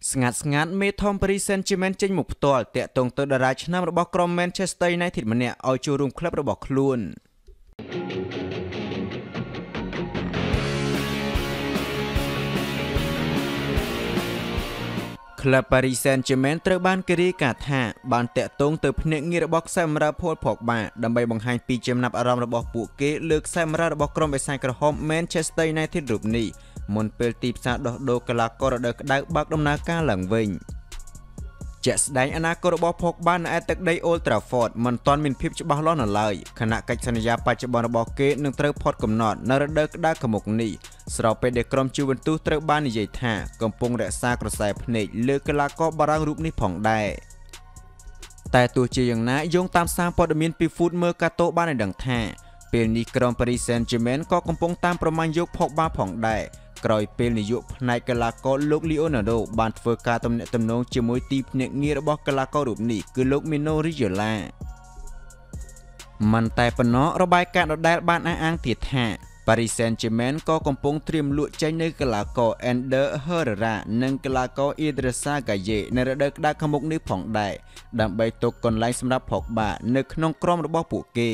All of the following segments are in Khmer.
ស្ងាត់មេថម Paris Saint-Germain ចេញមកផ្ទាល់តាក់ទងទៅតារាឆ្នាំរបស់ក្រុម Manchester United ម្នាក់ឲ្យចូលរួមក្លឹបរបស់ខ្លួនក្លឹប Paris Saint-Germain ត្រូវបានគេរាយការណ៍ថាបានតាក់ទងទៅភ្នាក់ងាររបស់ខ្សែបម្រើ Paul Pogba ដើម្បីបង្ហាញពីចំណាប់អារម្មណ៍របស់ពួកគេលើខ្សែបម្រើរបស់ក្រុមបេសាចក្រហម Manchester United រូបនេះមុនពេលទីផ្សារដោះដូរកីឡាកររដូវក្តៅបើកដំណើរការឡើងវិញជាក់ស្ដែងអនាគតរបស់ Pogba នៅឯទឹកដី Old Trafford មិនទាន់មានភាពច្បាស់លាស់នៅឡើយខណៈកិច្ចសន្យាបច្ចុប្បន្នរបស់គេនឹងត្រូវផុតកំណត់នៅរដូវក្តៅខាងមុខនេះស្របពេលដែលក្រុម Juventus ត្រូវបាននិយាយថាកំពុងរក្សាក្រសែភ្នែកលើកីឡាករបារាំងរូបនេះផងដែរតែទោះជាយ៉ាងណាយោងតាមសារព័ត៌មានពី Foot Mercato បានឲ្យដឹងថាពេលនេះក្រុម Paris Saint-Germain ក៏កំពុងតាមប្រមាញ់យក Pogba ផងដែរក្រោយពេលនាយកផ្នែកកីឡាករលោក Leonardo បានធ្វើការទំនាក់ទំនងជាមួយទីភ្នាក់ងាររបស់កីឡាកររូបនេះគឺលោក Mino Raiola មិនតែប៉ុណ្ណោះរបាយការណ៍ដដែលបានអះអាងទៀតថា Paris Saint-Germain ក៏កំពុងត្រៀមលក់ចេញនៅកីឡាករ Ander Herrera និងកីឡាករ Idrissa Gueye នៅរដូវក្តៅខាងមុខនេះផងដែរដើម្បីទុកកន្លែងសម្រាប់ Pogba នៅក្នុងក្រុមរបស់ពួកគេ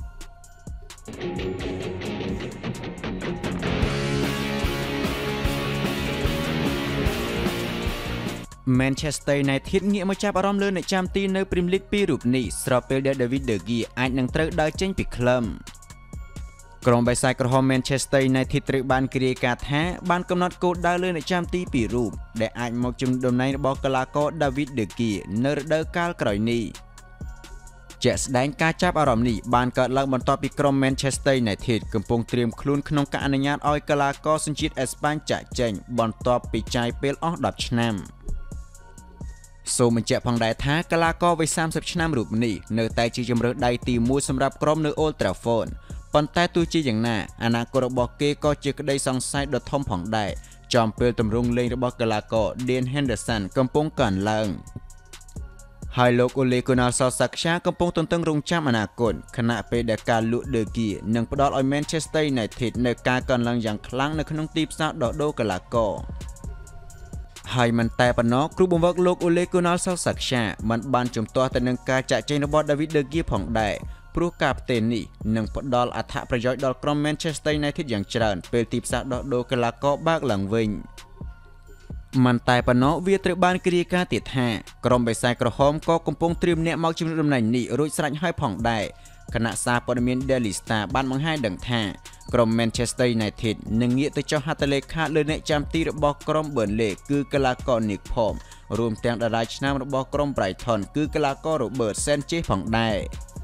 Manchester United ងាកមកចាប់អារម្មណ៍លើអ្នកចាំទីនៅ Premier League 2រូបនេះស្របពេលដែល David De Gea អាចនឹងត្រូវដើរចេញពីក្លឹបក្រុមបេសាចក្រហម Manchester United ត្រូវបានគេរាយការណ៍ថាបានកំណត់គោលដៅលើអ្នកចាំទី2រូបដែលអាចមកជំនួសតំណែងរបស់កីឡាករ David De Gea នៅរដូវកាលក្រោយនេះជាក់ស្ដែងការចាប់អារម្មណ៍នេះបានកើតឡើងបន្ទាប់ពីក្រុម Manchester United កំពុងត្រៀមខ្លួនក្នុងការអនុញ្ញាតឲ្យកីឡាករសញ្ជាតិអេស្ប៉ាញចាក់ចេញបន្ទាប់ពីចាយពេលអស់10ឆ្នាំសូមបញ្ជាក់ផងដែរថាកីឡាករវ័យ30ឆ្នាំរូបនេះនៅតែជាជម្រើសដៃទី1សម្រាប់ក្រុមនៅ Old Trafford ប៉ុន្តែទោះជាយ៉ាងណាអនាគតរបស់គេក៏ជាក្តីសង្ស័យដ៏ធំផងដែរចំពេលទម្រង់លេងរបស់កីឡាករ Dean Henderson កំពុងកើនឡើងហើយលោក Ole Gunnar Solskjaer កំពុងទន្ទឹងរង់ចាំអនាគតខណៈពេលដែលការលក់ De Gea នឹងផ្ដល់ឲ្យ Manchester United នៅការកើនឡើងយ៉ាងខ្លាំងនៅក្នុងទីផ្សារដោះដូរកីឡាករហើយមិនតែប៉ុណ្ណោះគ្រូបង្វឹកលោក Ole Gunnar Solskjaer មិនបានជំទាស់ទៅនឹងការចាក់ចេញរបស់ David De Gea ផងដែរព្រោះការផ្ទេរនេះនឹងផ្ដល់អត្ថប្រយោជន៍ដល់ក្រុម Manchester United យ៉ាងច្រើនពេលទីផ្សារដោះដូរកីឡាករបើកឡើងវិញមិនតែប៉ុណ្ណោះវាត្រូវបានគេរាយការណ៍ទៀតថាក្រុមបេសាចក្រហមក៏កំពុងត្រៀមអ្នកមកជំនួសតំណែងនេះរួចស្រេចហើយផងដែរគណៈសារព័ត៌មាន Daily Star បានបង្ហាញដឹងថាក្រុម Manchester United នឹងងាកទៅចុះហត្ថលេខាលើអ្នកចាំទីរបស់ក្រុម Burnley គឺកីឡាករ Nick Pope រួមទាំងតារាឆ្នាំរបស់ក្រុម Brighton គឺកីឡាករ Robert Sanchez ផងដែរ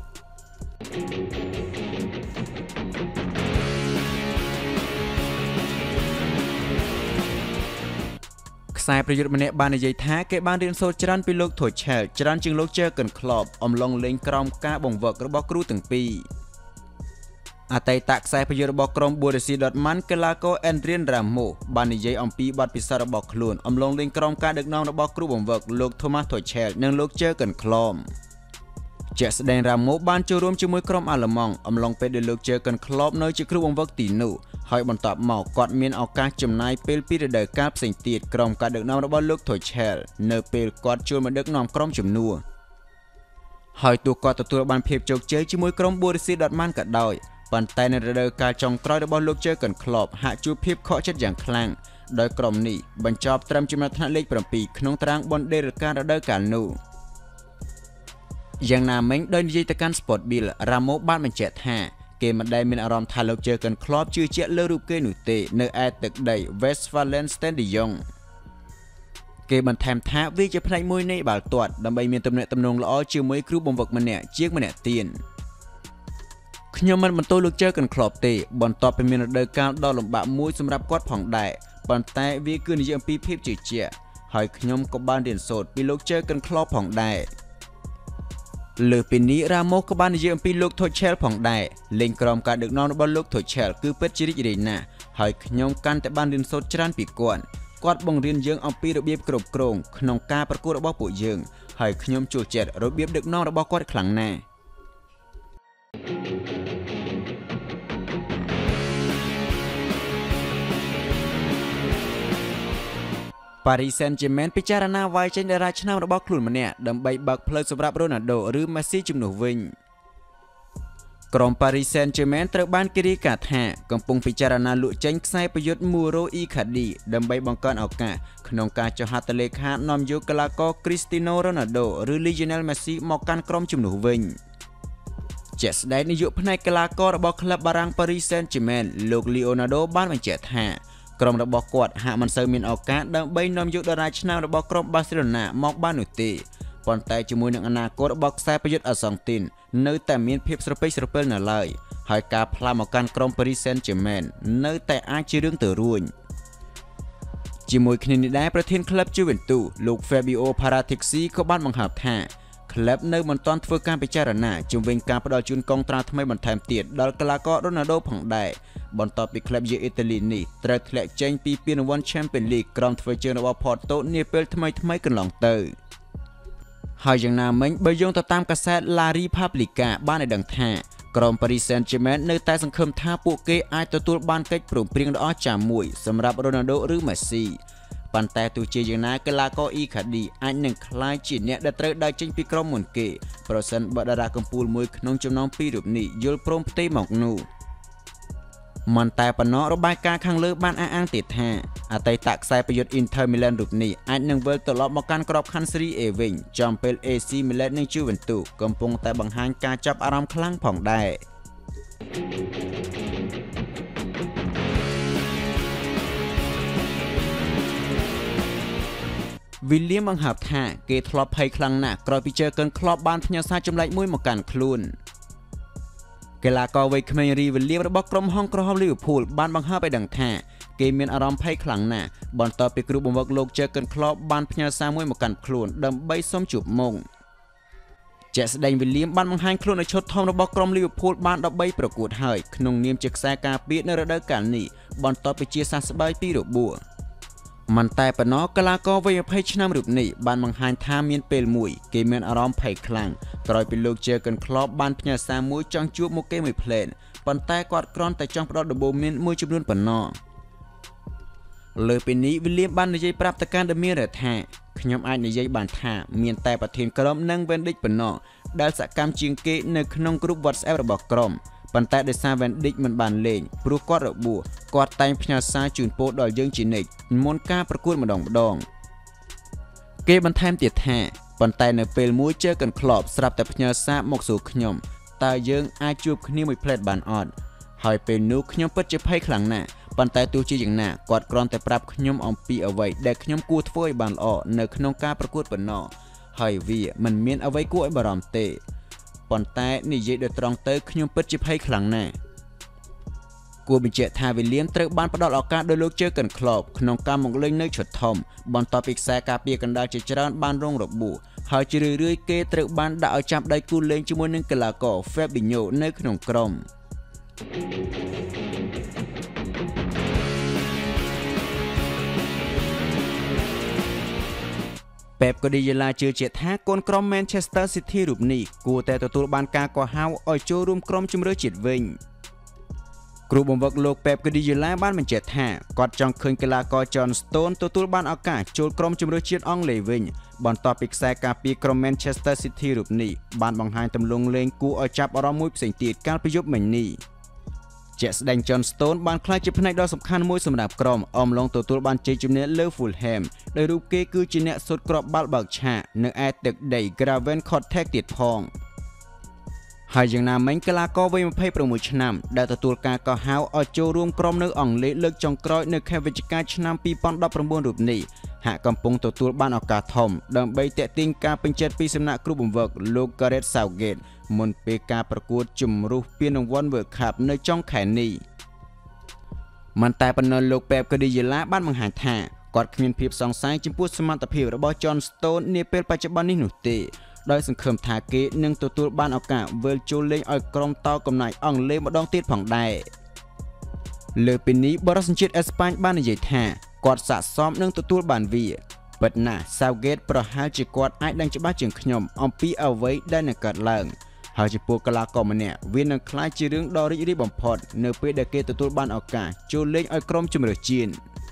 ខ្សែប្រយុទ្ធម្នាក់បាននិយាយថាគេបានរៀនសូត្រច្រើនពីលោក Tuchel ច្រើនជាងលោក Jurgen Klopp អំឡុងលេងក្រោមការបង្វឹករបស់គ្រូទាំងពីរអតីតខ្សែប្រយុទ្ធរបស់ក្រុម Borussia Dortmund កីឡាករ Adrien Rabiot បាននិយាយអំពីបទពិសោធន៍របស់ខ្លួនអំឡុងលេងក្រោមការដឹកនាំរបស់គ្រូបង្វឹកលោក Thomas Tuchel និងលោក Jurgen Klopp ជាក់ស្ដែង Rabiot បានចូលរួមជាមួយក្រុមអាល្លឺម៉ង់អំឡុងពេលដែលលោក Jurgen Klopp នៅជាគ្រូបង្វឹកទីនោះហើយបន្ទាប់មកគាត់មានឱកាសចំណាយពេលពីរដូវកាលផ្សេងទៀតក្រោមការដឹកនាំរបស់លោក Tuchel នៅពេលគាត់ចូលមកដឹកនាំក្រុមជំនួសហើយទោះគាត់ទទួលបានភាពជោគជ័យជាមួយក្រុម Borussia Dortmund ក៏ដោយប៉ុន្តែនៅរដូវកាលចុងក្រោយរបស់លោក Jurgen Klopp ហាក់ជួបភាពខកចិត្តយ៉ាងខ្លាំងដោយក្រុមនេះបញ្ចប់ត្រឹមចំណាត់ថ្នាក់លេខ7ក្នុងតារាង Bundesliga រដូវកាលនោះយ៉ាងណាមិញដោយនិយាយទៅកាន់ Sport Bill Rabiot បានបញ្ជាក់ថាគេមិនដែលមានអារម្មណ៍ថាលោក Jurgen Klopp ជឿជាក់លើរូបគេនោះទេនៅឯទឹកដី Westfalenstadion គេបន្ថែមថាវាជាផ្នែកមួយនៃបាល់ទាត់ដើម្បីមានទំនាក់ទំនងល្អជាមួយគ្រូបង្វឹកម្នាក់ជាងម្នាក់ទៀតខ្ញុំមិនបន្ទោសលោក Jurgen Klopp ទេបន្ទាប់ពីមានរដូវកាលដ៏លំបាកមួយសម្រាប់គាត់ផងដែរប៉ុន្តែវាគឺនិយាយអំពីភាពជឿជាក់ហើយខ្ញុំក៏បានរៀនសូត្រពីលោក Jurgen Klopp ផងដែរលើពីនេះ Ramos ក៏បាននិយាយអំពីលោក Tuchel ផងដែរលេងក្រោមការដឹកនាំរបស់លោក Tuchel គឺពិតជារីករាយណាស់ហើយខ្ញុំកាន់តែបានរៀនសូត្រច្រើនពីគាត់បង្រៀនយើងអំពីរបៀបគ្រប់គ្រងក្នុងការប្រកួតរបស់ពួកយើងហើយខ្ញុំចូលចិត្តរបៀបដឹកនាំរបស់គាត់ខ្លាំងណាស់ប Paris Saint-Germain ពិចារណាវាយចេញតារាឆ្នាំរបស់ខ្លួនម្នាក់ដើម្បីបើកផ្លូវសម្រាប់ Ronaldo ឬ Messi ជំនួសវិញក្រុម Paris Saint-Germain ត្រូវបានគេរាយការណ៍ថាកំពុងពិចារណាលក់ចេញខ្សែប្រយុទ្ធ Mauro Icardi ដើម្បីបង្កើនឱកាសក្នុងការចុះហត្ថលេខានាំយកកីឡាករ Cristiano Ronaldo ឬ Lionel Messi មកកាន់ក្រុមជំនួសវិញជាក់ស្ដែងនាយកផ្នែកកីឡាកររបស់ក្លឹបបារាំង Paris Saint-Germain លោក Leonardo បានបញ្ជាក់ថាក្រុមរបស់គាត់ហាក់មិនសូវមានឱកាសដើម្បីនាំយកតារាឆ្នាំរបស់ក្រុម Barcelona មកបាននោះទេប៉ុន្តែជាមួយនឹងអនាគតរបស់ខ្សែប្រយុទ្ធអាសង់ទីននៅតែមានភាពស្រពេចស្រពិលនៅឡើយហើយការផ្លាស់មកកាន់ក្រុម Paris Saint-Germain នៅតែអាចជារឿងទៅរួញជាមួយគ្នានេះដែរប្រធានក្លឹប Juventus លោក Fabio Paratici ក៏បានបង្ហើបថាក្លឹបនៅមិនទាន់ធ្វើការពិចារណាជំវិញការផ្ដល់ជូនកុងត្រាថ្មីបន្ថែមទៀតដល់កីឡាករ Ronaldo ផងដែរបន្ទាប់ពីក្លឹបយាអ៊ីតាលីនេះត្រូវធ្លាក់ចេញពីពានរង្វាន់ Champions League ក្រោមធ្វើជើងរបស់ Porto នាពេលថ្មីកន្លងទៅហើយយ៉ាងណាមិញបើយោងទៅតាមកាសែត La Repubblica បានឲ្យដឹងថាក្រុម Paris Saint-Germain នៅតែសង្ឃឹមថាពួកគេអាចទទួលបានកិច្ចព្រមព្រៀងដ៏អស្ចារ្យមួយសម្រាប់ Ronaldo ឬ Messi ប៉ុន្តែទោះជាយ៉ាងណាកីឡាករ Icardi អាចនឹងក្លាយជាអ្នកដែលត្រូវដើរចេញពីក្រុមមុនគេប្រសិនបើតារាកំពូលមួយក្នុងចំណោមពីររូបនេះយល់ព្រមផ្ទេរមកនោះមិនតែប៉ុណ្ណោះរបាយការណ៍ខាងលើបានអះអាងទៀតថាអតីតខ្សែប្រយុទ្ធ Inter Milan រូបនេះអាចនឹងវិលត្រឡប់មកកាន់ក្របខ័ណ្ឌ Serie A វិញចំពេល AC Milan និង Juventus កំពុងតែបង្ហាញការចាប់អារម្មណ៍ខ្លាំងផងដែរWilliam បង្ហើបថាគេធ្លាប់ភ័យខ្លាំងណាស់ក្រោយពីជើកិនក្លបបានផ្ញើសារចម្លែកមួយមកកាន់ខ្លួនកីឡាករវ័យក្មេង William របស់ក្រុមហង្សក្រហម Liverpool បានបង្ហើបឲ្យដឹងថាគេមានអារម្មណ៍ភ័យខ្លាំងណាស់បន្ទាប់ពីគ្រូបង្វឹកលោកជើកិនក្លបបានផ្ញើសារមួយមកកាន់ខ្លួនដើម្បីសុំជួបមុខជាក់ស្ដែង William បានបង្ហាញខ្លួនឲ្យឈុតធំរបស់ក្រុម Liverpool បាន13ប្រកួតហើយក្នុងនាមជាខ្សែការពារនៅរដូវកាលនេះបន្ទាប់ពីជាសះស្បើយពីរបួសមិនតែប៉ុណ្ណោះកីឡាករវ័យ20ឆ្នាំរូបនេះបានបង្ហាញថាមានពេលមួយគេមានអារម្មណ៍ភ័យខ្លាំងក្រោយពីលោកជើកិនក្លបបានផ្ញើសារមួយចង់ជួបមុខគេមួយផ្លែនប៉ុន្តែគាត់គ្រាន់តែចង់ផ្ដោតដំបូន្មានមួយចំនួនប៉ុណ្ណោះលើពីនេះ William បាននិយាយប្រាប់ទៅកាន់ The Mirror ថាខ្ញុំអាចនិយាយបានថាមានតែប្រធានក្រុមនិង Van Dijk ប៉ុណ្ណោះដែលសកម្មជាងគេនៅក្នុងក្រុម WhatsApp របស់ក្រុមប៉ុន្តែដោយសារ Van Dijk មិនបានលេងព្រោះគាត់របួសគាត់តែងផ្ញើសារជូនពរដល់យើងជានិច្ចមុនការប្រកួតម្ដងគេបន្ថែមទៀតថាប៉ុន្តែនៅពេលមួយជើកិនក្លបស្រាប់តែផ្ញើសារមកសួរខ្ញុំតើយើងអាចជួបគ្នាមួយផ្លែតបានអត់ហើយពេលនោះខ្ញុំពិតជាភ័យខ្លាំងណាស់ប៉ុន្តែទោះជាយ៉ាងណាគាត់គ្រាន់តែប្រាប់ខ្ញុំអំពីអ្វីដែលខ្ញុំគួរធ្វើឲ្យបានល្អនៅក្នុងការប្រកួតប៉ុណ្ណោះហើយវាមិនមានអ្វីគួរឲ្យបារម្ភទេប៉ុន្តែនិយាយដោយត្រង់ទៅខ្ញុំពិតជាភ័យខ្លាំងណាស់គួរបញ្ជាក់ថា William ត្រូវបានផ្ដល់ឱកាសដោយលោកជើកិនក្លបក្នុងការមកលេងនៅឈុតធំបន្ទាប់ពីខ្សែការពារកណ្ដាលជាច្រើនបានរងរបួសហើយជារឿយៗគេត្រូវបានដាក់ឲ្យចាប់ដៃគូលេងជាមួយនឹងកីឡាករ Fabinho នៅក្នុងក្រុមPep Guardiola ជឿជាក់ថាកូនក្រុម Manchester City រូបនេះគួរតែទទួលបានការកោះហៅឲ្យចូលរួមក្រុមជម្រើសជាតិវិញគ្រូបង្វឹកលោក Pep Guardiola បានបញ្ជាក់ថាគាត់ចង់ឃើញកីឡាករ John Stones ទទួលបានឱកាសចូលក្រុមជម្រើសជាតិអង់គ្លេសវិញបន្ទាប់ពីខ្សែការពារក្រុម Manchester City រូបនេះបានបង្ហាញទម្រង់លេងគួរឲ្យចាប់អារម្មណ៍មួយផ្សេងទៀតកាលពីយប់មិញនេះជាក់ស្ដែង John Stones បានក្លាយជាផ្នែកដ៏សំខាន់មួយសម្រាប់ក្រុមអមឡុងទទួលបានជ័យជំនះលើ Fulham ដោយរូបគេគឺជាអ្នកស៊ុតគ្រាប់បាល់បើកឆាកនៅឯទឹកដី Craven Cottage ទៀតផងហើយយ៉ាងណាមិញកីឡាករវ័យ26ឆ្នាំដែលទទួលការកោះហៅឲ្យចូលរួមក្រុមនៅអង់គ្លេសលើកចុងក្រោយនៅខែវិច្ឆិកាឆ្នាំ2019រូបនេះហាក់កំពុងទទួលបានឱកាសធំដើម្បីទាក់ទាញការពេញចិត្តពីសំណាក់គ្រូបង្វឹកលោក Gareth Southgate មុនពេលការប្រកួតជម្រុះពានរង្វាន់ World Cup នៅចុងខែនេះមិនតែប៉ុណ្ណោះលោក Pep Guardiola បានបង្ហាញថាគាត់គ្មានភាពសង្ស័យចំពោះសមត្ថភាពរបស់ John Stones នាពេលបច្ចុប្បន្ននេះនោះទេដោយសង្ឃឹមថាគេនឹងទទួលបានឱកាសវិលចូលលេងឲ្យក្រុមតកំណាចអង់គ្លេសម្ដងទៀតផងដែរលើពីនេះបរិសញ្ជាតិអេស្ប៉ាញបាននិយាយថាគាត់ស័ក្តិសមនឹងទទួលបានវាពិតណាស់ Southgate ប្រហែលជាគាត់អាចដឹងច្បាស់ជាងខ្ញុំអំពីអ្វីដែលនឹងកើតឡើងហើយចំពោះកីឡាករម្នាក់វានឹងក្លាយជារឿងដ៏រីករាយបំផុតនៅពេលដែលគេទទួលបានឱកាសចូលលេងឲ្យក្រុមជម្រើសជាតិ